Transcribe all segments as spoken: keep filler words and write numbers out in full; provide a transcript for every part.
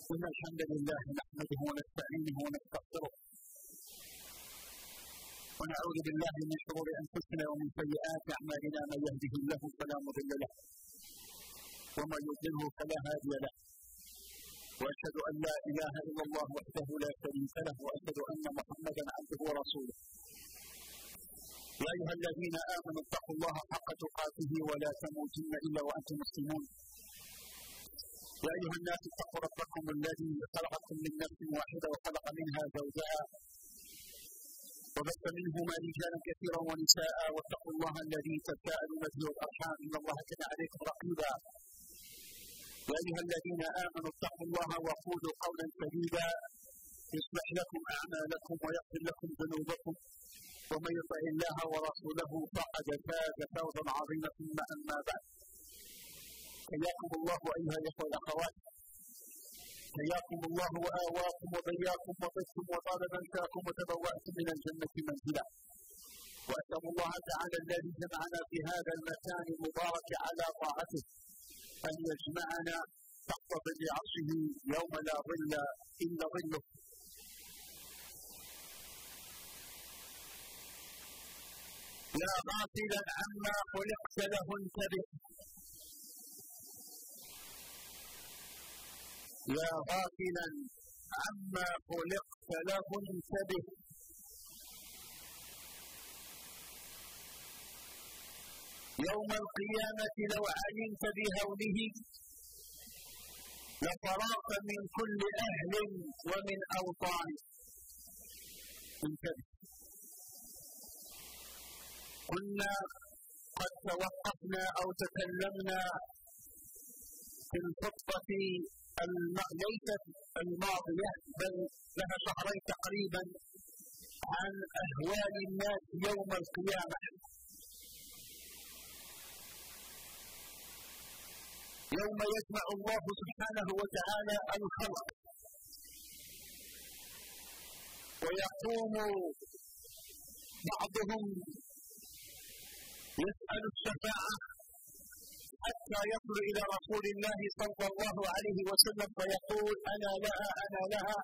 إن الحمد لله نحمده ونستعينه ونستغفره ونعوذ بالله من شرور أنفسنا ومن سيئات أعمالنا. من يهده الله فلا مضل له ومن يضلله فلا هادي له، وأشهد أن لا إله إلا الله وحده لا شريك له، وأشهد أن محمدا عبده ورسوله. يا أيها الذين آمنوا اتقوا الله حق تقاته ولا تموتن إلا وأنتم مسلمون. يا أيها الناس اتقوا ربكم الذي خلقكم من نفس واحدة وخلق منها زوجها وبث منهما رجالا كثيرا ونساء، واتقوا الله الذي تساءلون به والأرحام إن الله كان عليكم رقيبا. يا أيها الذين آمنوا اتقوا الله وقولوا قولا سديدا يصلح لكم أعمالكم ويغفر لكم ذنوبكم، ومن يطع الله ورسوله فقد فاز فوزا عظيما. ثم أما بعد، حياكم الله أيها الإخوة والأخوات، حياكم الله وآواكم وبياكم وطبتم وطاب منشاكم وتبوأتم من الجنة منزلا. وأسأل الله تعالى الذي جمعنا في هذا المكان المبارك على طاعته أن يجمعنا تحت ظل عرشه يوم لا ظل إلا ظله. يا غافلا عما خلقت له انتبه، يا غافلا عما خلقت له انتبه. يوم القيامة لو علمت بهوله لفررت من كل أهل ومن أوطان. انتبه. كنا قد توقفنا أو تكلمنا في الخطبة ليست الماضية بل لها شهرين تقريبا عن أهوال الناس يوم القيامة. يوم يجمع الله سبحانه وتعالى الخلق ويقوم بعضهم يسأل الشفاعة حتى يصل إلى رسول الله صلى الله عليه وسلم فيقول أنا لها أنا لها،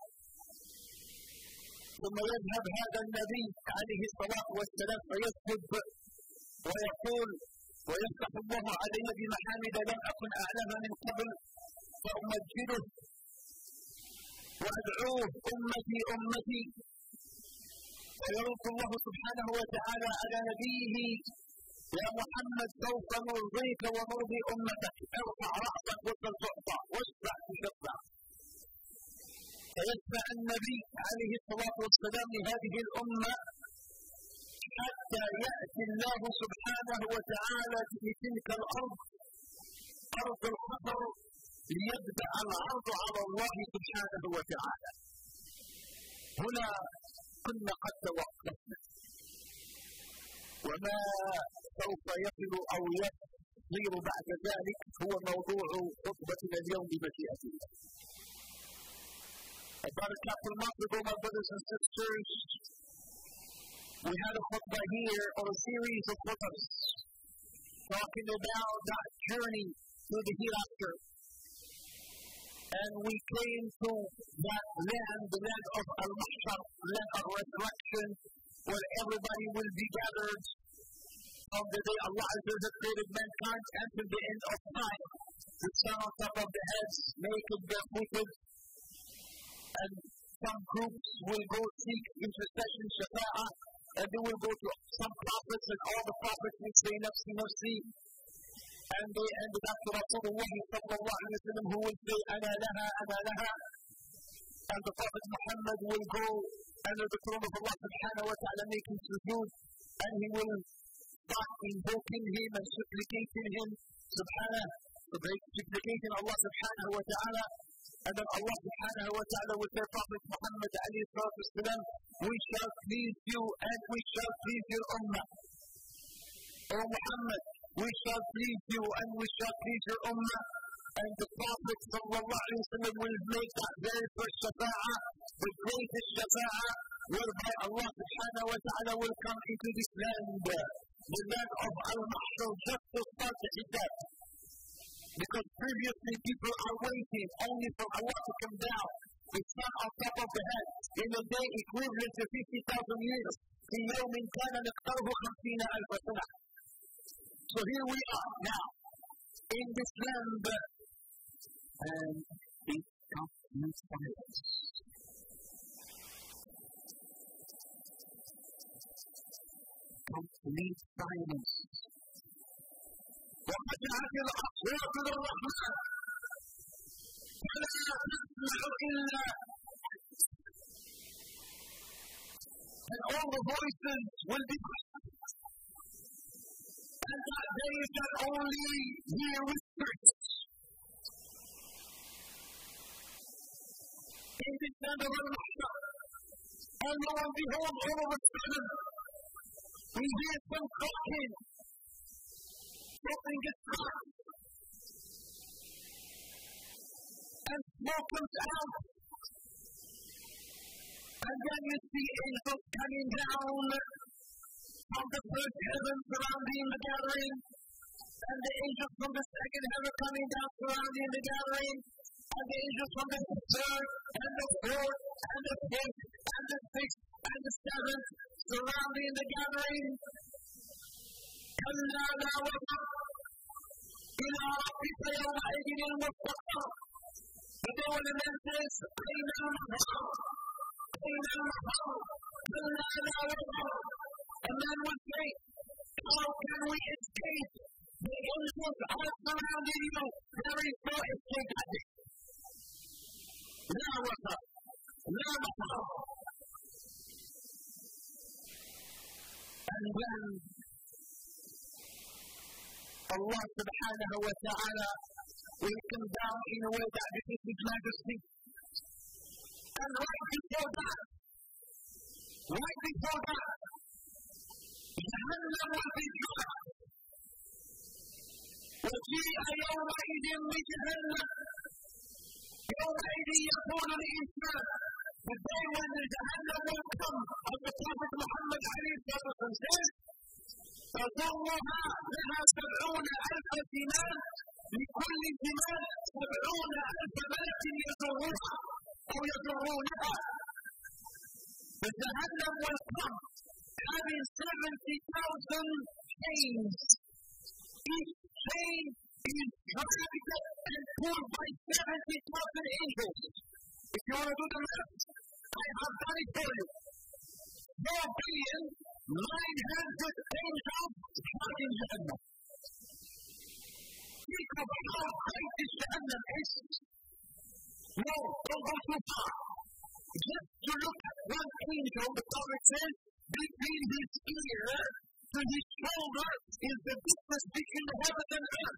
ثم يذهب هذا النبي عليه الصلاة والسلام فيسجد ويقول ويفتح الله علي بمحامد لم أكن أعلمها من قبل فأمجده وأدعوه أمتي أمتي، ويرد الله سبحانه وتعالى على نبيه يا محمد سوف نرضيك ونرضي أمتك، ارفع رأسك وسل تعطى واشفع تشفع. فيشفع النبي عليه الصلاة والسلام لهذه الأمة حتى يأتي الله سبحانه وتعالى بتلك الأرض أرض الخطر ليبدأ العرض على الله سبحانه وتعالى. هنا كنا قد توقفنا، وما سوف يصل أو يصير بعد ذلك هو موضوع خطبتنا اليوم بمشيئة الله. Barakatuh al-Masjid, my brothers and sisters, we had a khutbah here or a series of khutbahs talking about that journey to the hereafter. And we came to that land, the land of Al-Mahshar, land of resurrection, where everybody will be gathered on the day Allah Azza wa Jalla created mankind until the end of time, with sun on top of the heads, naked, barefooted, and some groups will go seek intercession, shafa'ah, and they will go to some prophets, and all the prophets will say nafsi nafsi, and they ended up to Rasulullah sallallahu alayhi wa sallam, who will say ana laha ana laha, and the Prophet Muhammad will go under the throne of Allah subhanahu wa ta'ala making sujood, and he will start invoking him and supplicating him subhanahu, supplicating Allah subhanahu wa ta'ala. And then Allah subhanahu wa ta'ala will say, Prophet Muhammad alayhi salatu wasalam, we shall please you and we shall please your ummah. O Muhammad, we shall please you and we shall please your ummah. And the Prophet sallallahu alayhi wa sallam will make that very first shafa'ah, the greatest shafa'ah, whereby Allah subhanahu wa ta'ala will come into this land, the land of Al-Mahshar, just to start the hijab. Because previously people are waiting only for Allah to come down. The sun on top of the head in a day equivalent to fifty thousand years. في يوم كان مقداره خمسين ألف سنة. So here we are now in this land and it's complete silence. Complete silence. وخشعت الأصوات للرحمن فلا تسمع إلا and all the voices will be quiet. And that day you can only hear whispers. In this land of Al-Mahshar, and lo and behold, all of a sudden, we hear some talking. Something gets hot. And smoke comes out. And then you see angels coming down from the first heaven surrounding the gathering. And the angels from the second heaven coming down surrounding the gathering. And the angels from the third and the fourth and the fifth and the sixth and the seventh surrounding the gathering. كلا لا وزر إلى ربك يومئذ المستقر. فدول المنزل أين المظهر أين المظهر كلا لا وزر. And then we say, how can we escape? The angels are surrounding you. There is no escape at it. لا وزر لا مظهر. And then Allah subhanahu wa ta'ala will come down in a way that befits His majesty. And right before that, right before that, Jahannam will be tried. وجيء يومئذ بجهنم يومئذ يقول الإنسان. The day when the Jahannam will come, as the Prophet Muhammad alayhi salatu says, تظلها لها سبعون ألف سنان لكل سنان سبعون ألف ملك يجرونها أو يجرونها. فجهنم will come having seventy thousand chains. Each chain is dragged and pulled by seventy thousand angels. If you want to do the math, I have done it for you. Four billion nine hundred angels dragging Jahannam. Think of how great this Jahannam is. No, don't go too far. Just to look at one angel, the Prophet says, between his ear to his shoulder is the distance between the heaven and earth.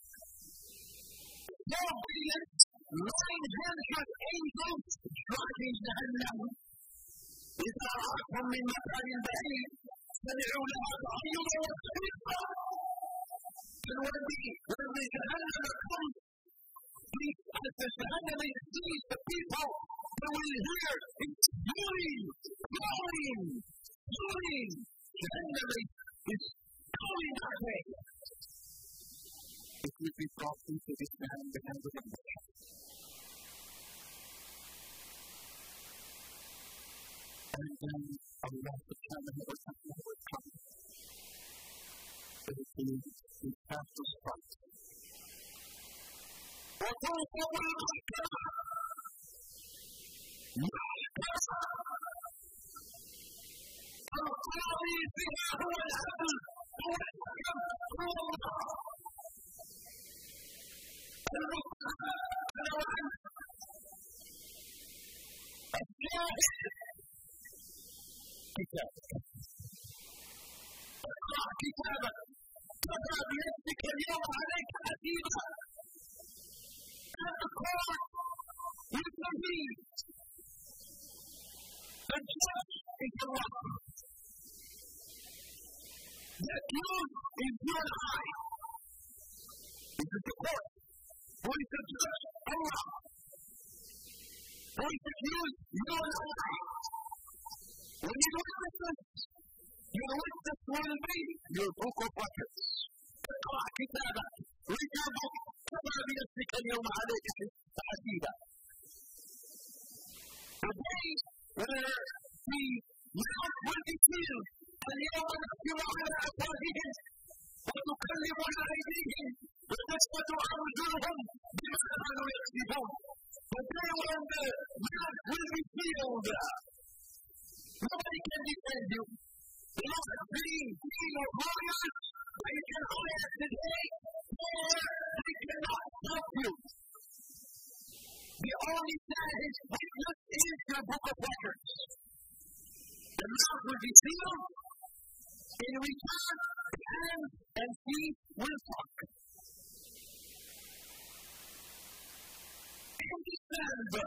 Four billion nine hundred angels dragging Jahannam. إذا رأتهم من مكان بعيد سمعوا لها تغيرا وصريخا. And when the, when the Jahannam comes, as the Jahannam sees the people, they will hear it's howling, howling, howling. Jahannam is calling that way. It will be brought into this land and hand of the And then Allah subhanahu wa ta'ala will come. It will be the fastest strike. وَتَوْفَوْا الْمَحْكَمَةِ مَحْكَمَةً الْقَاضِي فِيهَا هُوَ الْعَدْلُ هُوَ الْحَكَمُ هُوَ اللَّهُ. المحكمة نوعان. الشاهد كتابك. اقرأ كتابك. كفى بنفسك اليوم عليك حسيبا. And the court will proceed. The judge is Allah. The accused is you and I. This is the court. Who is the judge? Allah. Who is the accused? You and I. When you look at this, your witness will be your book of records. اقرأ كتابك. Read your book. كفى بنفسك اليوم عليك حسيبا. Today, the mouth will be filled. اليوم نحكم على أفواههم ونكلمنا أيديهم وتشهد أرجلهم بما كانوا يكسبون. Today when the mouth will be filled, nobody can defend you. You're not being king or warriors, but you can hide today, or they cannot stop you. The only thing witness is your book of records. The mouth will be sealed. In return, the hands and feet will talk. In December,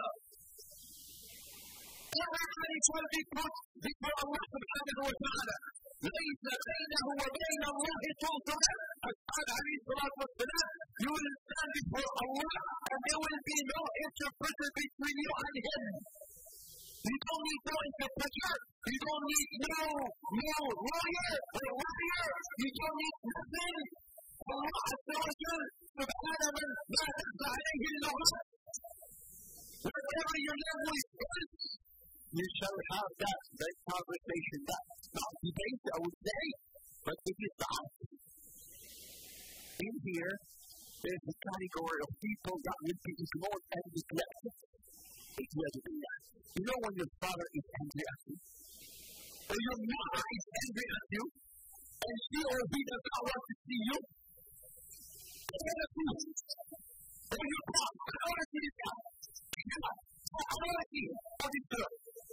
everybody shall be put before Allah subhanahu wa ta'ala. ليس بينه وبين الله ترجمان. أسأل عليه الصلاة والسلام, you will stand before Allah and there will be no interpreter between you and Him. You don't need no interpreter. You don't need no, no lawyer or lawyer. You don't need nothing. Allah Azza wa Jal, subhanahu wa ta'ala, alayhi al-Nawrat. Whatever your language is, you shall have that, that conversation, that not debate, I would say, but it is the opposite. In here, there's a category of people that will be ignored and neglected. It will be that. You know when your father is angry at you, or your mother is angry at you, and she or he does not want to see you, or your boss, I don't want to see this guy. I don't want to see him. What is good?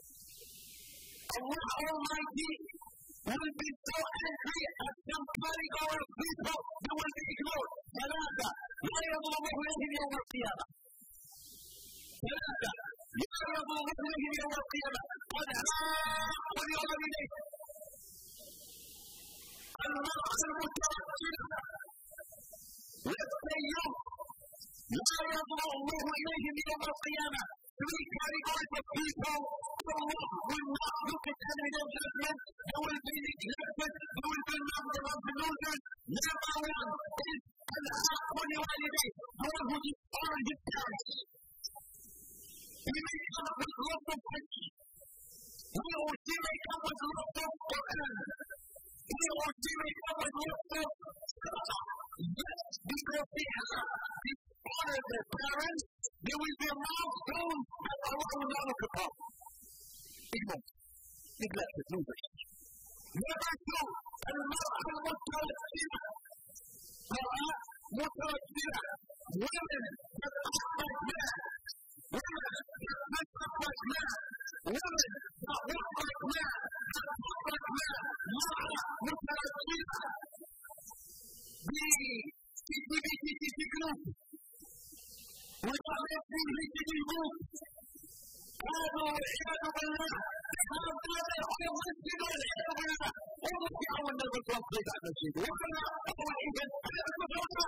Allah Almighty will be so angry at some category of people that will be ignored. ثلاثة لا يضرب إليهم يوم القيامة. ثلاثة لا يضرب إليهم يوم القيامة. قد عاق اليوم إليه. المرأة المتوكلة والسيئة لا يضرب الله إليهم يوم القيامة. Three categories of people, Allah will not look at them in their judgment. There will be neglected. There will be number of losers. Number one is al-aql waliday, the one who dishonored his parents. He may come with lots of fish. He or she may come with lots of Quran. He or she may come with lots of Salah. Yes, because they have dishonored their parents, there will be a milestone that Allah will not look upon. Ignorant, neglected, losers. Number two, al-mar'a al-mutawakkilah. Mar'a mutawakkilah. Women that act like men. Women that dress up like men. Women that walk like men. That talk like men. Mar'a mutawakkilah. The C T V C T V group. وتعرفوا هذه الموت قالوا والعياذ بالله هؤلاء هم المسجد والعياذ بالله هم يدعون النبي صلى الله عليه وسلم ولا هو اذا هذا المتوقع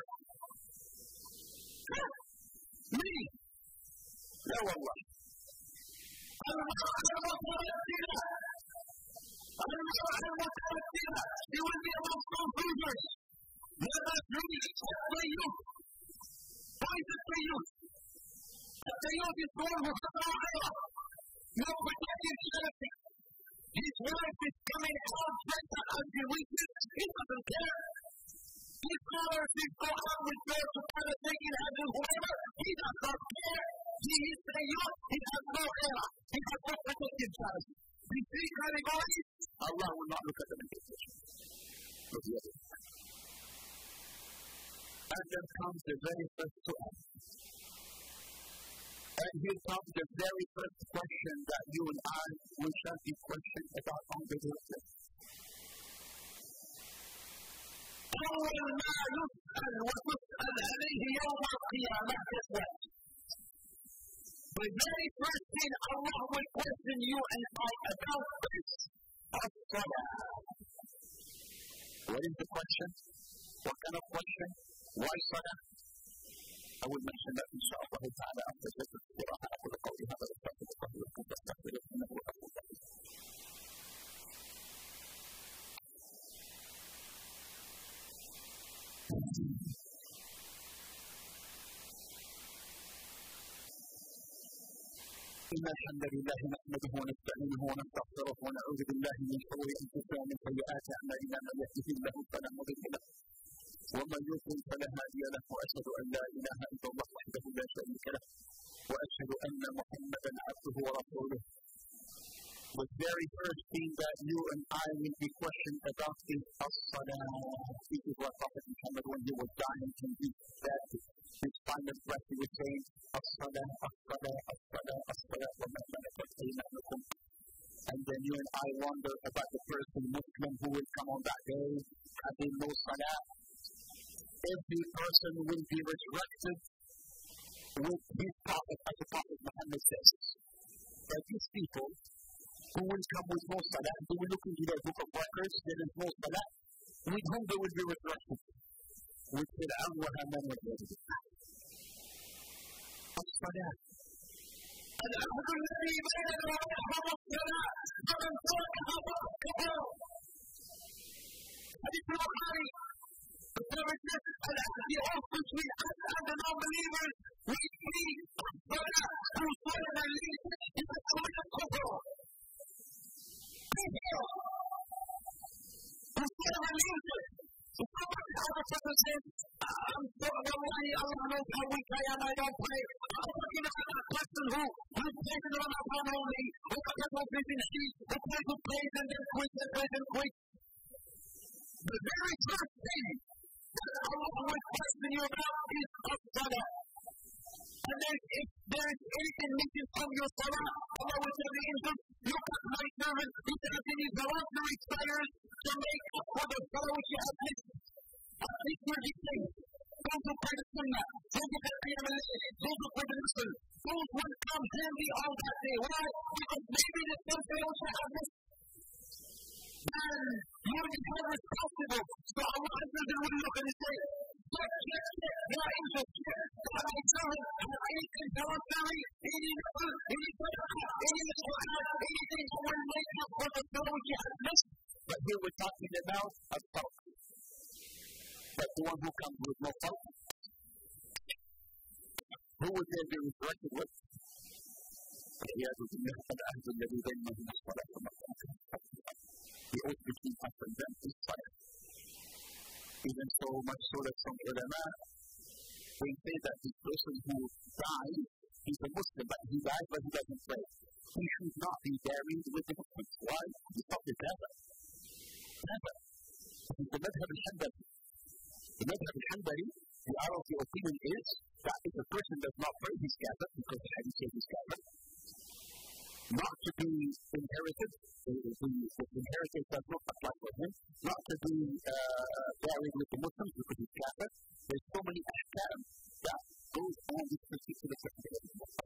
مين؟ لا والله المرأة المتوكلة المرأة المتوكلة she will be amongst those losers. Number three, الطيب. Why is it for you? The youth is born with the power. No protective shelter. His wife is coming out dressed up as he wishes. He doesn't care. His father is go out with her to kind of take it as whoever. He does not care. He is the youth. He has no era. He has no protective shelter. These three categories, Allah will not look at them in this position. Look the other side. And then comes the very first question. And here comes the very first question that you and I will shall be questioned about on the day. أول ما يسأل وتسأل عليه يوم القيامة is the very first thing Allah will question you and I about is as-salah. What is the question? What kind of question? Why salah? I will mention that inshallah ta'ala after this surah. أقول قولي هذا واستغفر الله لكم واستغفروه إنه هو الغفور الرحيم. إن الحمد لله نحمده ونستعينه ونستغفره ونعوذ بالله من شرور أنفسنا ومن سيئات أعمالنا من يهده الله فلا مضل له ومن يضلل فلا هادي له وأشهد أن لا إله إلا الله وحده لا شريك له وأشهد أن محمدا عبده ورسوله. The very first thing that you and I will be questioned about is as-salah. This is what Prophet Muhammad, when he was dying, can be that his final breath he was saying, as-salah, as-salah, as-salah, as-salah, wa ma malakat aymanukum. And then you and I wonder about the person Muslim who will come on that day having no salah. Every person will be resurrected with his prophet, as the Prophet Muhammad says. But these people who will come with no salah, they will look into their book of records, there is no salah, with whom they will be resurrected? With Fir'aun wa Haman wa Jabir. الصلاة الأمر الذي بيننا وبينهم الصلاة فمن تركها فقد كفر. حديث البخاري. The Prophet says, the oath between us and the non-believers, we need as-salah, whose salah leads to the salah of kufr. Whosoever leaves it, the Prophet says, I'm so wallahi, Allah knows how weak I am, I don't pray. I'm talking about a person who who plays in Ramadan only, who doesn't have vision sheet, who plays with plays and then quits and plays and quits. The very first thing that Allah will question you about is as-salah. And then if there is anything missing from your salah, Allah will tell the angels, look at my servant, he says he needs voluntary prayers to make up for the salah which you have missed. At least you're these things. Those who pray the sunnah, those who pray the qiyam, those who pray the nafil, those will come handy on that day. Why? Because maybe there's something else you have missed. Then you will be held responsible. So Allah will look and say, check, check, check, there are angels here. God, I tell him, anything voluntary, any nafil, any sadaqah, any nafil, anything that will make up for the salah which you have missed. But here we're talking about a talk. But the one who comes with no talk, who will they be resurrected with? والعياذ بالله العهد الذي بينهم الصلاة والصلاة. The oath between us and them is salah. Even so much so that some ulama, they say that this person who died is a Muslim, but he died but he doesn't pray. He should not be buried with the Muslims. Why? It's not the Kaaba. Kaaba. It is the Madhab al-Hanbali. The Madhab al-Hanbali, the Arabic opinion is that if a person does not pray, he's kafir, because the Hadith says he's kafir. Not to be inherited, the, the, the inheritance does not apply for him. Not to be uh, buried with the Muslims, because he's kafir. There's so many ahkam that goes on this particular subject.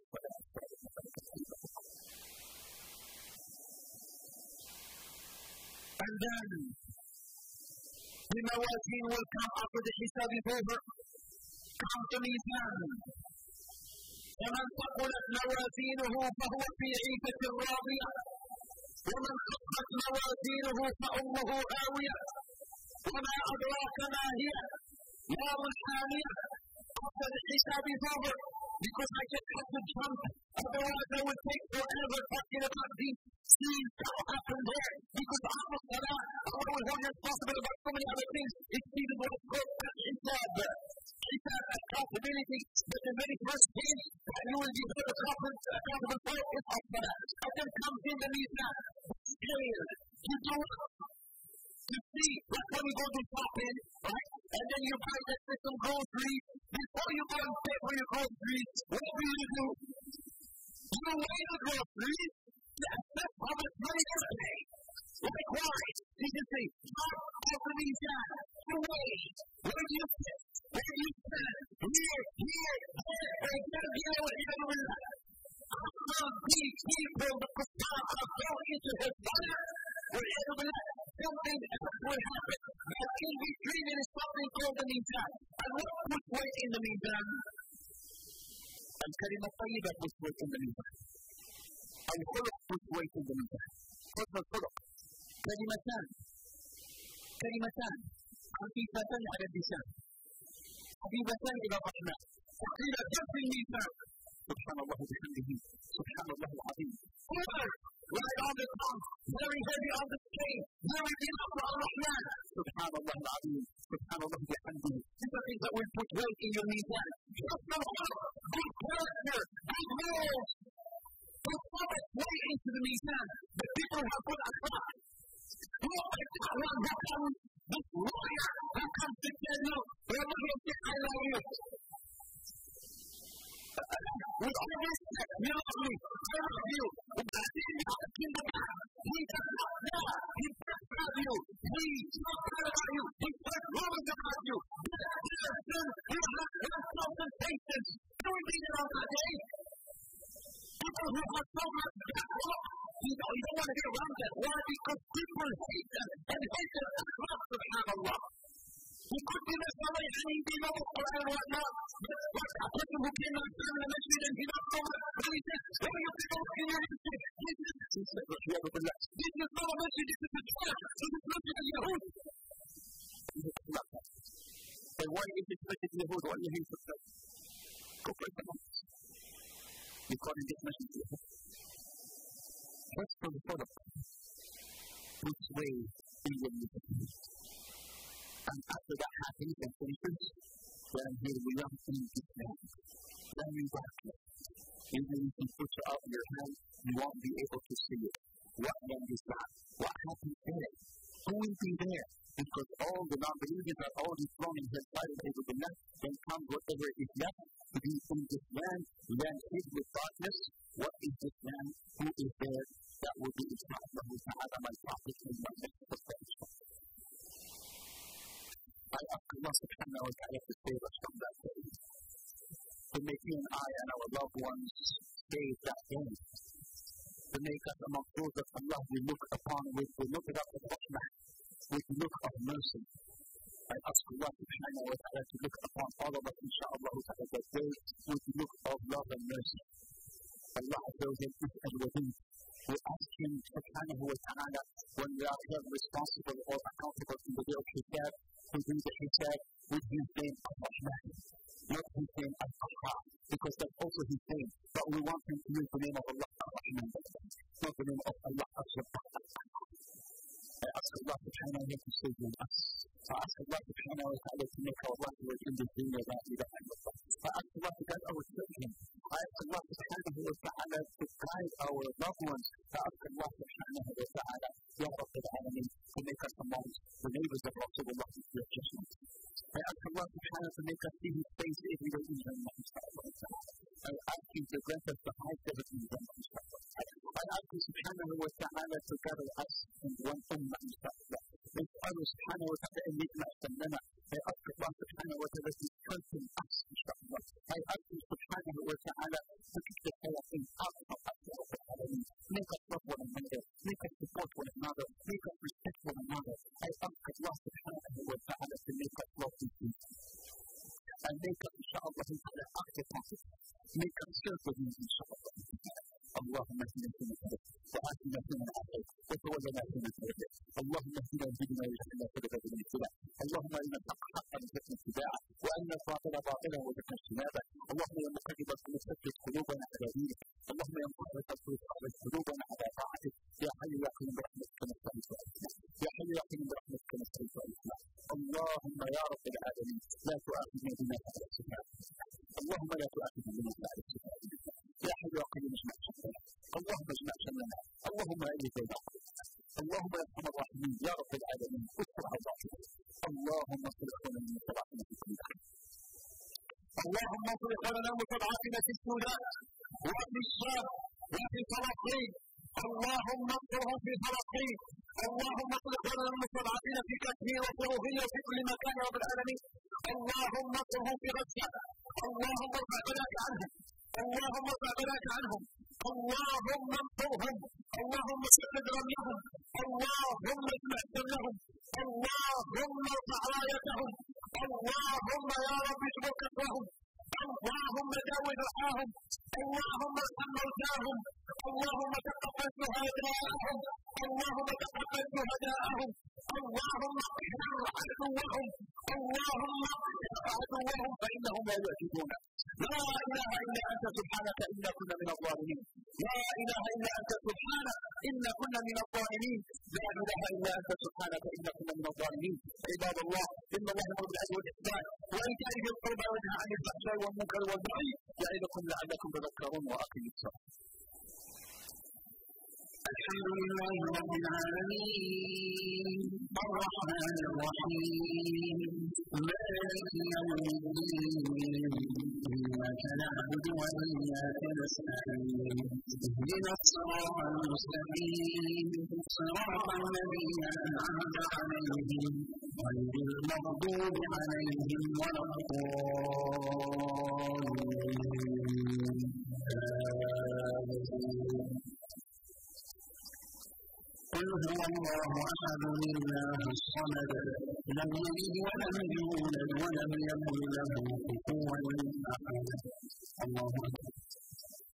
And then the mawazin will come after the hisab is over. Come to mizan. ومن ثقلت موازينه فهو في عيشة راضية ومن خفت موازينه فأمه هاوية وما أدراك ما هي نار حامية. After the hisab is over, because I just have to jump, otherwise I would take forever talking about these scenes that will happen there, because after Salah, Allah was only responsible about so many other things. It's even what is called al-hisab. Hisab, accountability, but the very first thing that you will be accountable for is as-salah. And then comes in the mizan, scale, you do you see, like when you go to shopping, right? And then you buy that some groceries. Before you go and pay for your groceries, what do you do? You weigh the groceries to assess how much money you're going to pay. Likewise, you can say, top of the mizan, you weigh, where do you sit, where do you stand, here, here, there, and you gotta be able to handle that. Some big people, the Qur'an, are going into his fire, wherever that something else will happen. But in between it is something called the mizan. And what puts weight in the mizan? الكلمة الطيبة puts weight in the mizan. الخلق puts weight in the mizan. حسن الخلق. كلمتان كلمتان خفيفتان على اللسان حبيبتان إلى الرحمن ثقيلتان في الميزان سبحان الله وبحمده سبحان الله on the tongue, very heavy on the skin, very deep on Ar-Rahman. Subhanallah al-Azim, Subhanallah bihamdihi. These are things that will put weight in your mizan. Just the heart, good character, good rules. Put so much weight into the mizan. The people who have put akhlaq. Who like that one who comes, this lawyer who comes to tell you, we're looking at this, I love you. With all respect, you love me, I love you. I did not in the back. He does not know. He does love you. He talks about you. He talks rumors about you. This person who has consultations, doing it on that day. People who have so much backlog, you don't, you don't want to get around that. Why? Because people hate them and hate them across subhanallah. He could be the somebody and he'd be no Quran and whatnot. But a person who came out there in the masjid and he not so much, and he said, what are you people in your masjid? He said, he said, this is not a masjid, this is a church. So this masjid is Yahud. So why is this masjid Yahud? Why do you hate the Go for it. You call it this masjid Yahud. First from the photo. Which way in your masjid? And after that happens and finishes, then here we are in this land. Then we walk it. Even if you put it out in your hand, you won't be able to see it. What land is that? What happens there? Who will be there? Because all the non-believers are already thrown in their side over the net, then comes whatever is left to be in this land, land filled with darkness. What is this land? Who is there? That will be Islam. My prophet in my next profession. I ask Allah subhanahu wa ta'ala to save us from that day. To make you and I and our loved ones save that day. To make us among those that Allah will look upon with the look of rahmah, with the look of mercy. I ask Allah subhanahu wa ta'ala to look upon all of us, insha'Allah ta'ala, that day with the look of love and mercy. Allah knows that each and within. We ask Him subhanahu wa ta'ala when we are held responsible or accountable in the day of Hisab, to do the Hisab with His name of Rahman, not His name of Qahhar, because that's also His name. But we want Him to use the name of Allah Rahman, not the name of Allah Subhanahu. I ask Allah subhanahu wa ta'ala to save us. I ask Allah subhanahu wa ta'ala to make our life work in this dunya that we don't have. I ask Allah to guide our children. I ask Allah subhanahu wa ta'ala to guide our loved ones. I ask Allah subhanahu wa ta'ala, Ya Rabbil Alameen, to make us amongst the neighbors of Rasulullah in your judgment. I ask Allah subhanahu wa ta'ala to make us see His face every day in Jannah, inshallah. I ask Him to grant us the high heaven in Jannah, inshallah. I ask Him subhanahu wa ta'ala to gather us in one ummah, inshallah. نسأله سبحانه وتعالى أن يجمع سننا. I ask Allah subhanahu wa ta'ala to strengthen us, inshallah. I ask Him subhanahu wa ta'ala to keep the Palestine out of us, make us love one another, make us support one another, make us respect one another. I ask Allah subhanahu wa ta'ala to make us love these people. And make us, inshallah, act upon it. Make us serve with you, inshallah. اللهم اهدنا فيمن هديت وآتنا فيمن عافيت وتولنا فيمن توليت اللهم اهدنا واهدنا واجعلنا سببا للهدى اللهم ارنا الحق حقا وارزقنا اتباعه وارنا الباطل باطلا وارزقنا اجتنابه اللهم يا مقلب القلوب ثبت قلوبنا على دينك اللهم يا مقلب القلوب ثبت قلوبنا على طاعتك يا حي يا قيوم برحمتك نستغيث والاسلام يا حي يا قيوم برحمتك نستغيث والاسلام اللهم يا رب العالمين لا تؤاخذنا بما فعل السفهاء اللهم لا تؤاخذنا بما فعل السفهاء يا حي يا قيوم اجمع شملنا اللهم اجمع شملنا اللهم اعز بيننا اللهم يا ارحم الراحمين يا رب العالمين استر عوراتنا اللهم اصل اخواننا المستضعفين في كل مكان اللهم اصل اخواننا المستضعفين في السودان وفي الشام وفي فلسطين اللهم انصرهم في فلسطين اللهم اصل اخواننا المستضعفين في كشمير وفروهيه وفي كل مكان يا رب العالمين اللهم انصرهم في غزه اللهم ارفع بلاك عنهم اللهم ارفع بلاك عنهم اللهم انصرهم اللهم سدد رميهم اللهم اجمع شملهم اللهم ارفع رايتهم اللهم يا رب اجبر كسرهم اللهم داوي ضحاهم اللهم ارحم موتاهم اللهم تقبل شهداءهم اللهم تقبل شهداءهم اللهم احفظ عدوهم اللهم عدوهم فإنهم لا يعجزون. لا إله إلا أنت سبحانك إنا كنا من الظالمين. لا إله إلا أنت سبحانك إنا كنا من الظالمين. لا إله إلا أنت سبحانك إنا كنا من الظالمين. عباد الله، إن الله يأمر بالعدل والإحسان وإيتاء ذي القربى وينهى عن الفحشاء والمنكر والبغي يعظكم لعلكم تذكرون. وأقيموا الصلاة. الحمد لله رب العالمين الرحمن الرحيم مالك يوم الدين إياك نعبد وإياك نستعين اهدنا الصراط المستقيم صراط الذين أنعمت عليهم غير المغضوب عليهم ولا الضالين. قل هو الله أحد الله الصمد لم يلد ولم يولد ولم يكن له كفوا أحد. الله أكبر.